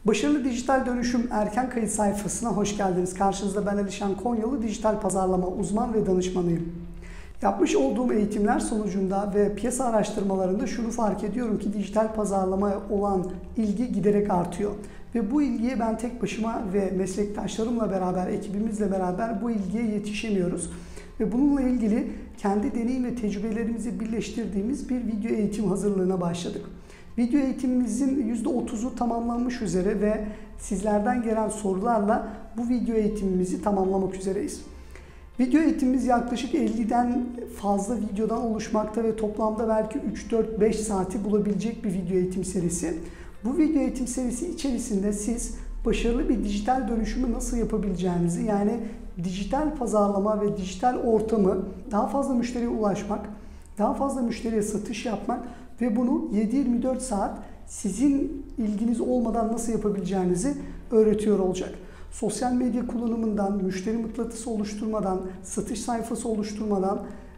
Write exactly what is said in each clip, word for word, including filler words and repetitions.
Başarılı Dijital Dönüşüm erken kayıt sayfasına hoş geldiniz. Karşınızda ben Alişan Konyalı, dijital pazarlama uzman ve danışmanıyım. Yapmış olduğum eğitimler sonucunda ve piyasa araştırmalarında şunu fark ediyorum ki dijital pazarlamaya olan ilgi giderek artıyor. Ve bu ilgiye ben tek başıma ve meslektaşlarımla beraber, ekibimizle beraber bu ilgiye yetişemiyoruz. Ve bununla ilgili kendi deneyim ve tecrübelerimizi birleştirdiğimiz bir video eğitim hazırlığına başladık. Video eğitimimizin yüzde otuzu tamamlanmış üzere ve sizlerden gelen sorularla bu video eğitimimizi tamamlamak üzereyiz. Video eğitimimiz yaklaşık elliden fazla videodan oluşmakta ve toplamda belki üç dört beş saati bulabilecek bir video eğitim serisi. Bu video eğitim serisi içerisinde siz başarılı bir dijital dönüşümü nasıl yapabileceğinizi, yani dijital pazarlama ve dijital ortamı daha fazla müşteriye ulaşmak, daha fazla müşteriye satış yapmak ve bunu yedi yirmi dört saat sizin ilginiz olmadan nasıl yapabileceğinizi öğretiyor olacak. Sosyal medya kullanımından, müşteri mıknatısı oluşturmadan, satış sayfası oluşturmadan,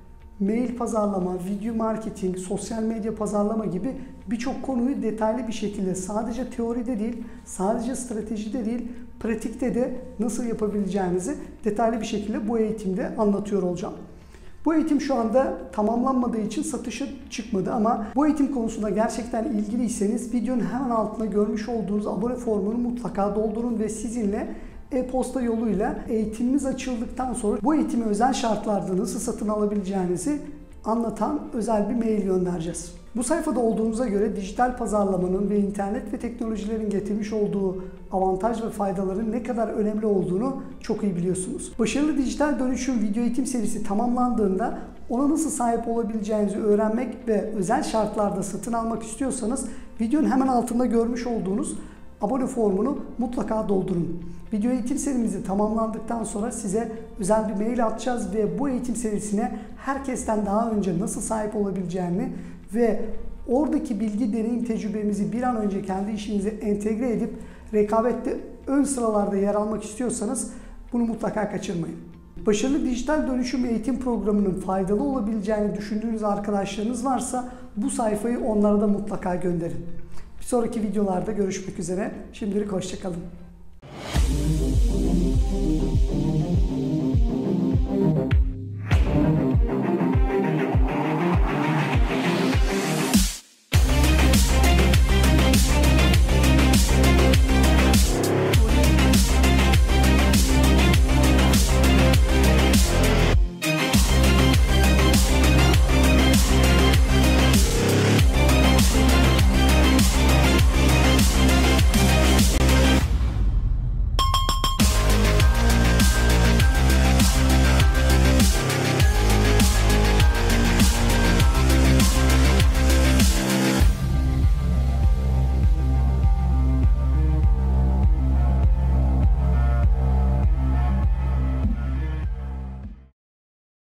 mail pazarlama, video marketing, sosyal medya pazarlama gibi birçok konuyu detaylı bir şekilde sadece teoride değil, sadece stratejide değil, pratikte de nasıl yapabileceğinizi detaylı bir şekilde bu eğitimde anlatıyor olacağım. Bu eğitim şu anda tamamlanmadığı için satışa çıkmadı ama bu eğitim konusunda gerçekten ilgiliyseniz videonun hemen altında görmüş olduğunuz abone formunu mutlaka doldurun ve sizinle e-posta yoluyla eğitimimiz açıldıktan sonra bu eğitimi özel şartlarda nasıl satın alabileceğinizi anlatan özel bir mail göndereceğiz. Bu sayfada olduğunuza göre dijital pazarlamanın ve internet ve teknolojilerin getirmiş olduğu avantaj ve faydaların ne kadar önemli olduğunu çok iyi biliyorsunuz. Başarılı Dijital Dönüşüm video eğitim serisi tamamlandığında ona nasıl sahip olabileceğinizi öğrenmek ve özel şartlarda satın almak istiyorsanız videonun hemen altında görmüş olduğunuz abone formunu mutlaka doldurun. Video eğitim serimizi tamamlandıktan sonra size özel bir mail atacağız ve bu eğitim serisine herkesten daha önce nasıl sahip olabileceğini ve oradaki bilgi, deneyim, tecrübemizi bir an önce kendi işinize entegre edip rekabette ön sıralarda yer almak istiyorsanız bunu mutlaka kaçırmayın. Başarılı Dijital Dönüşüm eğitim programının faydalı olabileceğini düşündüğünüz arkadaşlarınız varsa bu sayfayı onlara da mutlaka gönderin. Bir sonraki videolarda görüşmek üzere. Şimdilik hoşça kalın.